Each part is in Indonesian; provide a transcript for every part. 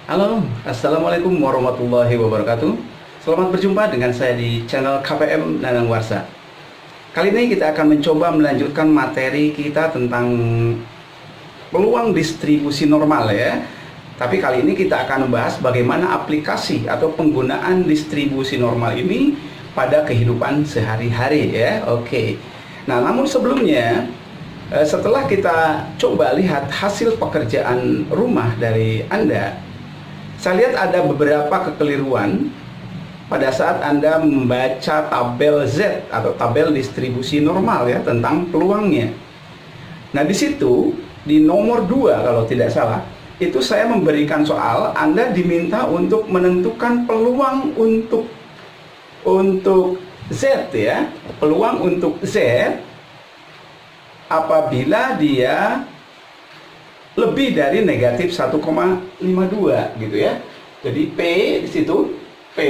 Halo, Assalamualaikum warahmatullahi wabarakatuh. Selamat berjumpa dengan saya di channel KPM Nanang Warsa. Kali ini kita akan mencoba melanjutkan materi kita tentang peluang distribusi normal ya. Tapi kali ini kita akan membahas bagaimana aplikasi atau penggunaan distribusi normal ini pada kehidupan sehari-hari ya. Oke. Nah, namun sebelumnya setelah kita coba lihat hasil pekerjaan rumah dari Anda, saya lihat ada beberapa kekeliruan pada saat Anda membaca tabel Z atau tabel distribusi normal ya tentang peluangnya. Nah, di situ di nomor 2 kalau tidak salah, itu saya memberikan soal Anda diminta untuk menentukan peluang untuk Z ya. Peluang untuk Z apabila dia lebih dari negatif 1,52 gitu ya. Jadi P di situ P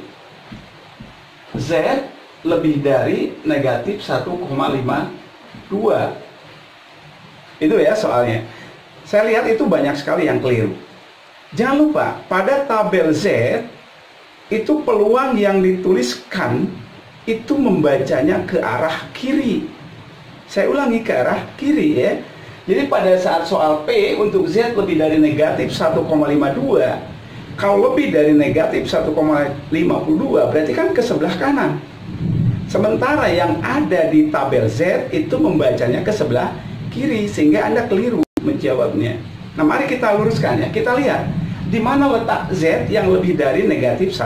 Z lebih dari negatif 1,52. Itu ya soalnya. Saya lihat itu banyak sekali yang keliru. Jangan lupa pada tabel Z itu peluang yang dituliskan itu membacanya ke arah kiri. Saya ulangi, ke arah kiri ya. Jadi pada saat soal P untuk Z lebih dari negatif 1,52, kalau lebih dari negatif 1,52 berarti kan ke sebelah kanan. Sementara yang ada di tabel Z itu membacanya ke sebelah kiri, sehingga Anda keliru menjawabnya. Nah, mari kita luruskan ya. Kita lihat di mana letak Z yang lebih dari negatif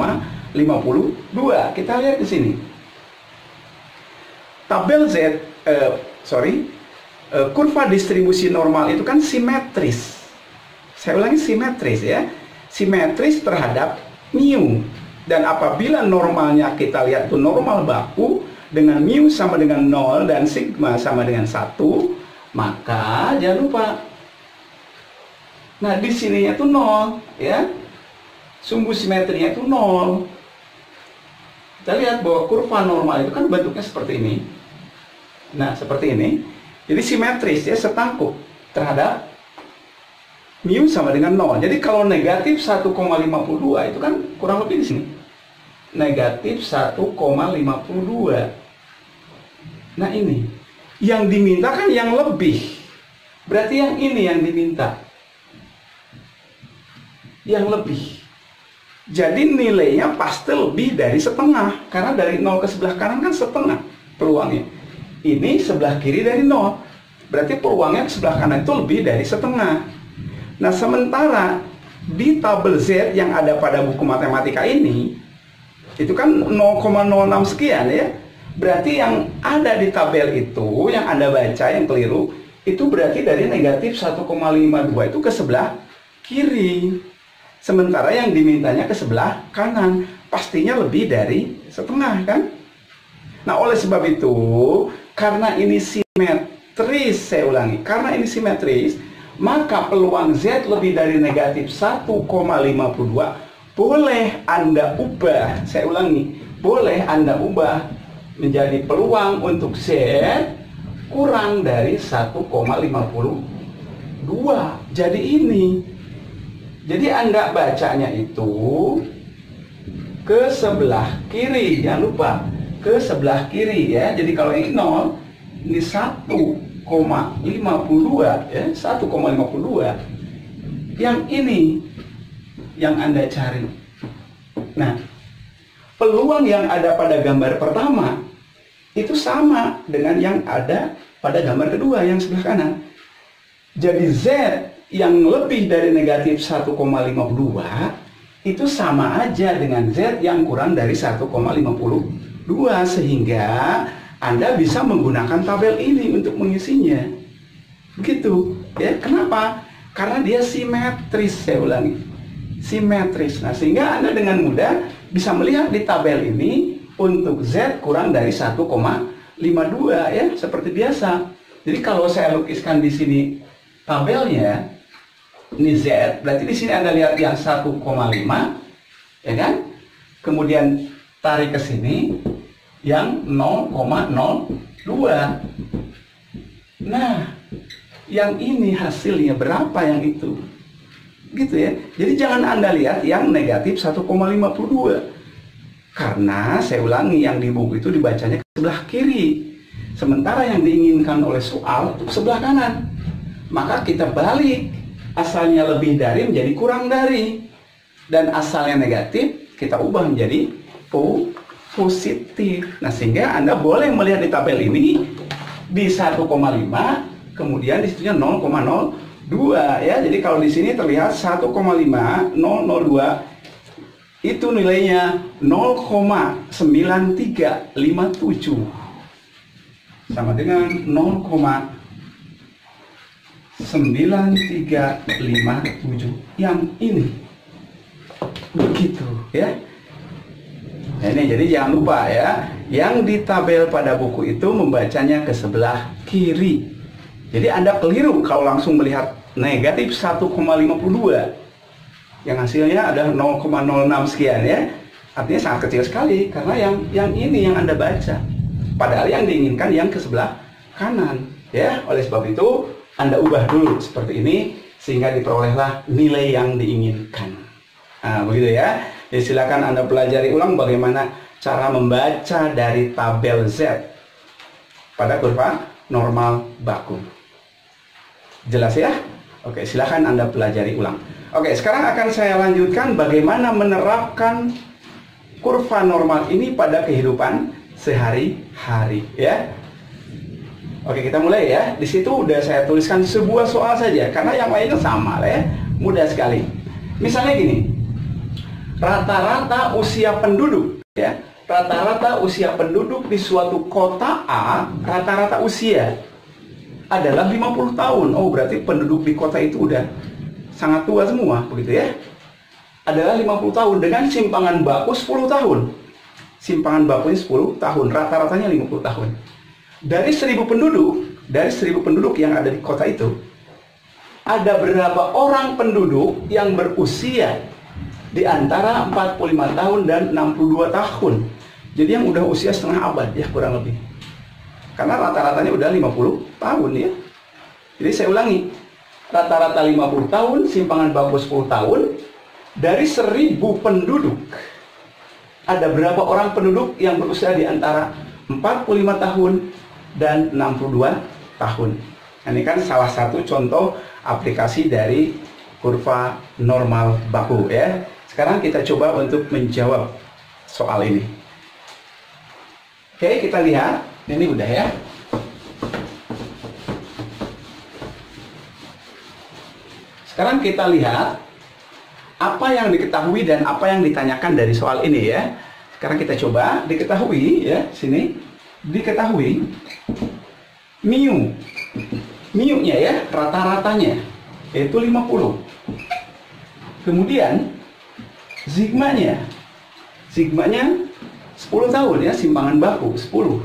1,52. Kita lihat di sini. Tabel Z, kurva distribusi normal itu kan simetris. Saya ulangi, simetris ya. Simetris terhadap mu. Dan apabila normalnya kita lihat itu normal baku dengan mu sama dengan 0 dan sigma sama dengan 1, maka jangan lupa. Nah, di sininya itu 0 ya. Sumbu simetrinya itu 0. Kita lihat bahwa kurva normal itu kan bentuknya seperti ini. Nah, seperti ini. Jadi simetris ya, setangkup terhadap mu sama dengan 0. Jadi kalau negatif 1,52 itu kan kurang lebih di sini. Negatif 1,52. Nah, ini yang diminta kan yang lebih. Berarti yang ini yang diminta. Yang lebih. Jadi nilainya pasti lebih dari setengah. Karena dari 0 ke sebelah kanan kan setengah peluangnya. Ini sebelah kiri dari 0. Berarti peluangnya ke sebelah kanan itu lebih dari setengah. Nah, sementara di tabel Z yang ada pada buku matematika ini, itu kan 0,06 sekian ya. Berarti yang ada di tabel itu, yang Anda baca, yang keliru, itu berarti dari negatif 1,52 itu ke sebelah kiri. Sementara yang dimintanya ke sebelah kanan. Pastinya lebih dari setengah kan? Nah, oleh sebab itu, karena ini simetris, saya ulangi, karena ini simetris, maka peluang Z lebih dari negatif 1,52 boleh Anda ubah, saya ulangi, boleh Anda ubah menjadi peluang untuk Z kurang dari 1,52. Jadi ini. Jadi Anda bacanya itu ke sebelah kiri, jangan lupa. Ke sebelah kiri ya. Jadi kalau ini 0, ini 1,52 ya, 1,52. Yang ini yang Anda cari. Nah, peluang yang ada pada gambar pertama itu sama dengan yang ada pada gambar kedua yang sebelah kanan. Jadi Z yang lebih dari negatif 1,52 itu sama aja dengan Z yang kurang dari 1,52. Sehingga Anda bisa menggunakan tabel ini untuk mengisinya. Begitu ya. Kenapa? Karena dia simetris, saya ulangi. Simetris. Nah, sehingga Anda dengan mudah bisa melihat di tabel ini untuk Z kurang dari 1,52 ya, seperti biasa. Jadi kalau saya lukiskan di sini tabelnya, ini Z, berarti di sini Anda lihat yang 1,5 ya kan? Kemudian tarik ke sini yang 0,02. Nah, yang ini hasilnya berapa yang itu? Gitu ya. Jadi jangan Anda lihat yang negatif 1,52. Karena saya ulangi, yang di buku itu dibacanya ke sebelah kiri. Sementara yang diinginkan oleh soal itu sebelah kanan. Maka kita balik. Asalnya lebih dari menjadi kurang dari. Dan asalnya negatif kita ubah menjadi positif. Nah, sehingga Anda boleh melihat di tabel ini di 1,5, kemudian di situnya 0,02 ya. Jadi kalau di sini terlihat 1,5002 itu nilainya 0,9357 sama dengan 0,9357 yang ini. Begitu ya. Nah, ini jadi jangan lupa ya, yang di tabel pada buku itu membacanya ke sebelah kiri. Jadi Anda keliru kalau langsung melihat negatif 1,52 yang hasilnya ada 0,06 sekian ya. Artinya sangat kecil sekali karena yang ini yang Anda baca. Padahal yang diinginkan yang ke sebelah kanan ya. Oleh sebab itu Anda ubah dulu seperti ini sehingga diperolehlah nilai yang diinginkan. Nah, begitu ya. Jadi silakan Anda pelajari ulang bagaimana cara membaca dari tabel Z pada kurva normal baku. Jelas ya? Oke, silakan Anda pelajari ulang. Oke, sekarang akan saya lanjutkan bagaimana menerapkan kurva normal ini pada kehidupan sehari-hari ya. Oke, kita mulai ya. Di situ udah saya tuliskan sebuah soal saja karena yang lainnya sama lah ya. Mudah sekali. Misalnya gini. Rata-rata usia penduduk ya. Rata-rata usia penduduk di suatu kota A, rata-rata usia adalah 50 tahun. Oh, berarti penduduk di kota itu udah sangat tua semua, begitu ya. Adalah 50 tahun dengan simpangan baku 10 tahun. Simpangan bakunya 10 tahun, rata-ratanya 50 tahun. Dari 1000 penduduk yang ada di kota itu, ada berapa orang penduduk yang berusia di antara 45 tahun dan 62 tahun. Jadi yang udah usia setengah abad ya kurang lebih. Karena rata-ratanya udah 50 tahun ya. Jadi saya ulangi. Rata-rata 50 tahun, simpangan baku 10 tahun. Dari 1000 penduduk, ada berapa orang penduduk yang berusia di antara 45 tahun dan 62 tahun. Nah, ini kan salah satu contoh aplikasi dari kurva normal baku ya. Sekarang kita coba untuk menjawab soal ini. Oke, kita lihat. Ini udah ya. Sekarang kita lihat apa yang diketahui dan apa yang ditanyakan dari soal ini ya. Sekarang kita coba diketahui ya, sini. Diketahui mu-nya ya, rata-ratanya yaitu 50. Kemudian sigmanya 10 tahun ya, simpangan baku 10.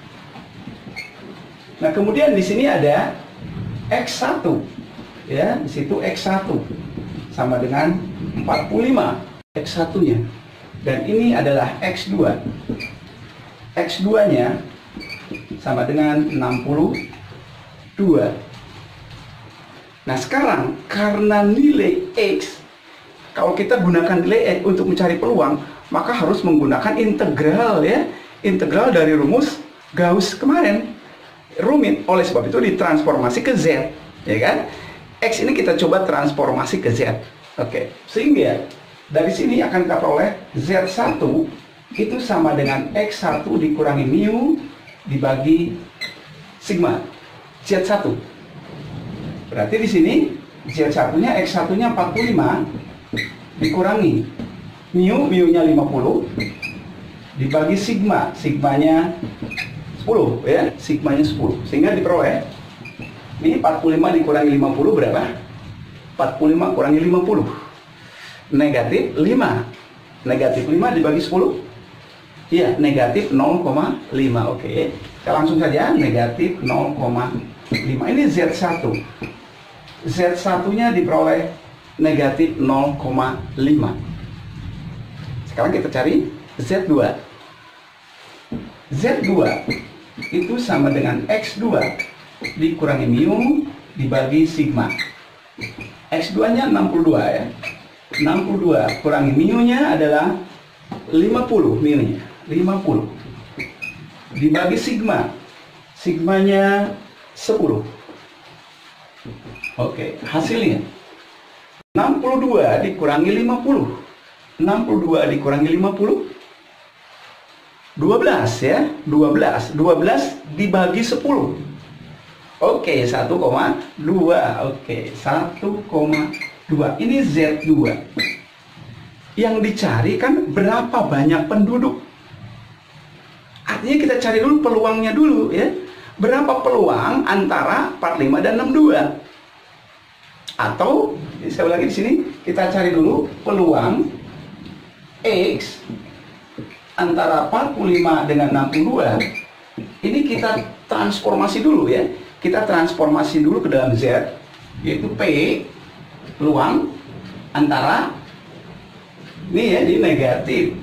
Nah, kemudian di sini ada X1 ya, di situ X1 sama dengan 45 X1-nya. Dan ini adalah X2. X2-nya sama dengan 62. Nah, sekarang karena nilai X, kalau kita gunakan nilai X untuk mencari peluang, maka harus menggunakan integral ya. Integral dari rumus Gauss kemarin. Rumit, oleh sebab itu ditransformasi ke Z, ya kan? X ini kita coba transformasi ke Z. Oke, sehingga dari sini akan kita peroleh Z1 itu sama dengan X1 dikurangi mu dibagi sigma Z1. Berarti di sini Z1-nya X1-nya 45 dikurangi mu-nya 50 dibagi sigmanya 10 ya, sigmanya 10. Sehingga diperoleh ini 45 dikurangi 50 berapa? 45 kurangi 50 negatif 5. Negatif 5 dibagi 10 iya, negatif 0,5. Oke, kita langsung saja negatif 0,5. Ini Z1. Z1-nya diperoleh negatif 0,5. Sekarang kita cari Z2. Z2 itu sama dengan X2 dikurangi mu dibagi sigma. X2-nya 62 ya. 62 kurangi mu-nya adalah 50 mu-nya. 50 dibagi sigma. Sigmanya 10. Oke, hasilnya 62 dikurangi 50. 62 dikurangi 50 12 ya. 12 dibagi 10. Oke, 1,2. Oke, 1,2. Ini Z2. Yang dicari kan berapa banyak penduduk. Artinya kita cari dulu peluangnya dulu ya. Berapa peluang antara 45 dan 62? Atau saya ulangi di sini, kita cari dulu peluang X antara 45 dengan 62. Ini kita transformasi dulu ya. Kita transformasi dulu ke dalam Z, yaitu P, peluang antara, ini ya, di negatif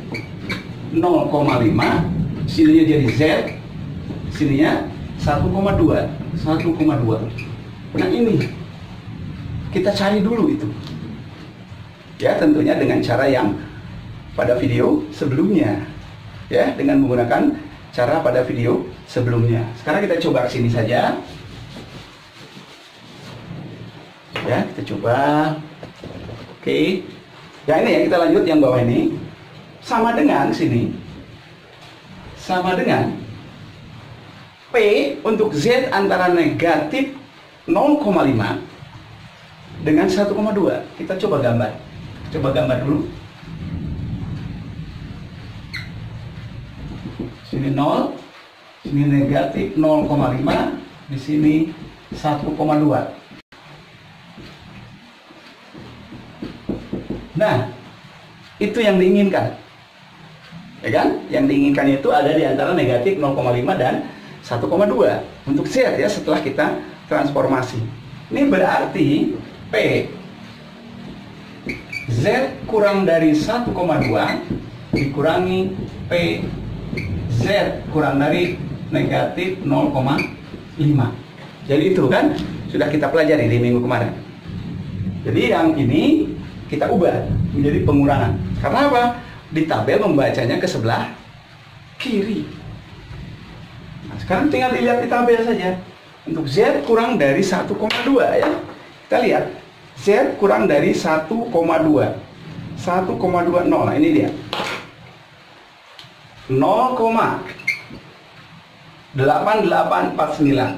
0,5, sininya jadi Z, sininya 1,2. Nah ini, kita cari dulu itu. Ya, tentunya dengan cara yang pada video sebelumnya. Ya, dengan menggunakan cara pada video sebelumnya. Sekarang kita coba ke sini saja. Ya, kita coba. Oke. Ya ini ya, kita lanjut yang bawah ini. Sama dengan sini. Sama dengan P untuk Z antara negatif 0,5 dengan 1,2. Kita coba gambar. Coba gambar dulu. Sini 0, sini negatif 0,5, di sini 1,2. Nah, itu yang diinginkan. Ya kan? Yang diinginkan itu ada di antara negatif 0,5 dan 1,2 untuk Z ya, setelah kita transformasi. Ini berarti P Z kurang dari 1,2 dikurangi P Z kurang dari negatif 0,5. Jadi itu kan sudah kita pelajari di minggu kemarin. Jadi yang ini kita ubah menjadi pengurangan. Karena apa? Di tabel membacanya ke sebelah kiri. Nah, sekarang tinggal dilihat di tabel saja. Untuk Z kurang dari 1,2 ya. Kita lihat. Z kurang dari 1,2. 1,20. Nah, ini dia. 0,8849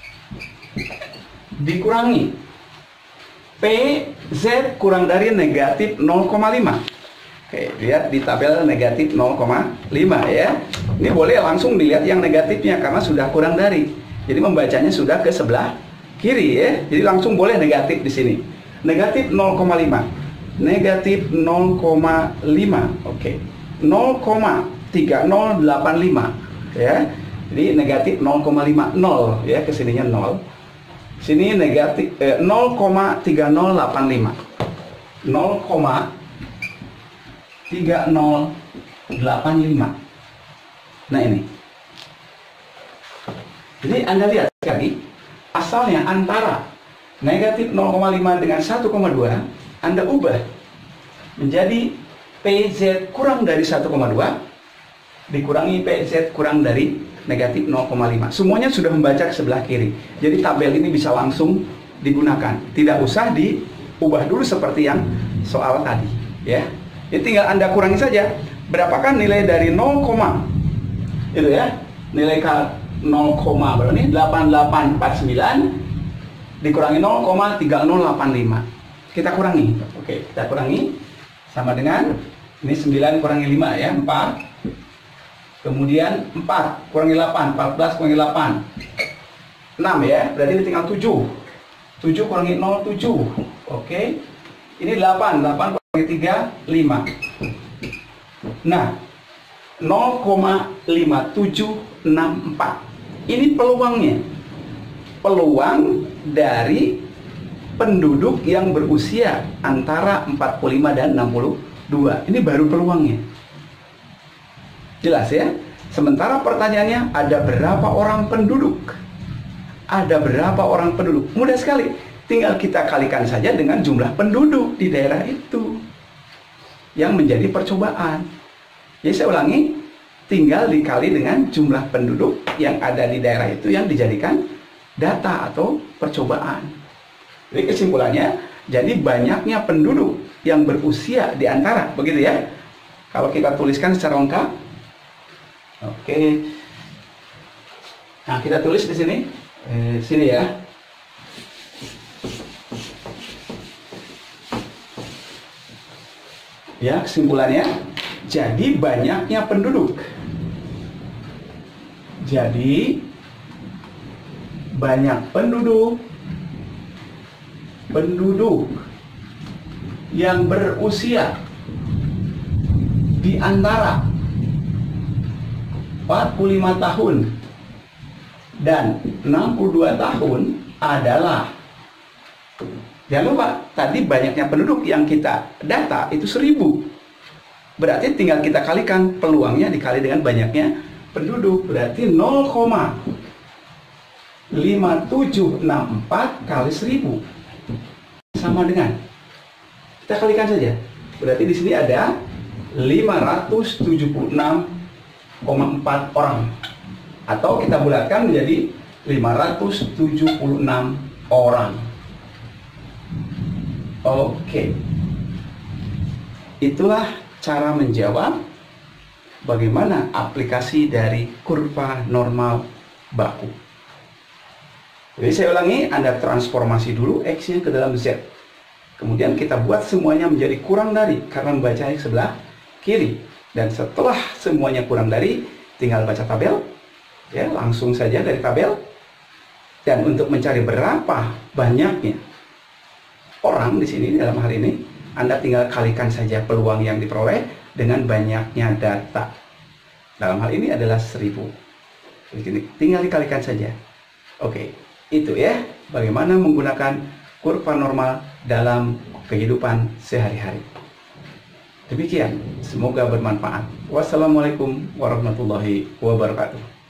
dikurangi P Z kurang dari negatif 0,5. Oke, lihat di tabel negatif 0,5 ya. Ini boleh langsung dilihat yang negatifnya karena sudah kurang dari. Jadi membacanya sudah ke sebelah kiri ya. Jadi langsung boleh negatif di sini. Negatif 0,5. Negatif 0,5. Oke. 0,3085 ya. Jadi negatif 0,5 0 ya, kesininya 0. Sini negatif 0,3085. 0,3085. Nah ini. Jadi Anda lihat sekali, asalnya antara negatif 0,5 dengan 1,2 Anda ubah menjadi PZ kurang dari 1,2 dikurangi PZ kurang dari negatif 0,5. Semuanya sudah membaca ke sebelah kiri. Jadi tabel ini bisa langsung digunakan. Tidak usah diubah dulu seperti yang soal tadi, ya. Jadi tinggal Anda kurangi saja. Berapakah nilai dari 0, itu ya. Nilai 0, berapa nih? 8849 dikurangi 0,3085. Kita kurangi. Oke, kita kurangi sama dengan ini 9 kurangi 5 ya, 4. Kemudian 4 kurangi 8, 14 kurangi 8 6 ya, berarti ini tinggal 7. 7 kurangi 0, 7. Oke. Ini 8 kurangi 3, 5. Nah, 0,5764. Ini peluangnya. Peluang dari penduduk yang berusia antara 45 dan 62. Ini baru peluangnya. Jelas ya? Sementara pertanyaannya, ada berapa orang penduduk? Ada berapa orang penduduk? Mudah sekali. tinggal kita kalikan saja dengan jumlah penduduk di daerah itu yang menjadi percobaan. Jadi saya ulangi, tinggal dikali dengan jumlah penduduk yang ada di daerah itu yang dijadikan data atau percobaan. Jadi kesimpulannya, jadi banyaknya penduduk yang berusia di antara, begitu ya. Kalau kita tuliskan secara lengkap, oke. Nah, kita tulis di sini, sini ya. Ya, kesimpulannya, jadi banyaknya penduduk. Jadi banyak penduduk yang berusia di antara 45 tahun dan 62 tahun adalah, jangan lupa tadi banyaknya penduduk yang kita data itu 1000. Berarti tinggal kita kalikan peluangnya dikali dengan banyaknya penduduk, berarti 0,5764 kali 1000 sama dengan, kita kalikan saja, berarti di sini ada 576,4 orang, atau kita bulatkan menjadi 576 orang. Oke, itulah cara menjawab bagaimana aplikasi dari kurva normal baku. Jadi saya ulangi, Anda transformasi dulu X-nya ke dalam Z. Kemudian kita buat semuanya menjadi kurang dari, karena membaca X sebelah kiri. Dan setelah semuanya kurang dari, tinggal baca tabel. Ya, langsung saja dari tabel. Dan untuk mencari berapa banyaknya orang di sini, dalam hal ini, Anda tinggal kalikan saja peluang yang diperoleh dengan banyaknya data. Dalam hal ini adalah 1000. Jadi tinggal dikalikan saja. Oke, itu ya bagaimana menggunakan kurva normal dalam kehidupan sehari-hari. Demikian, semoga bermanfaat. Wassalamualaikum warahmatullahi wabarakatuh.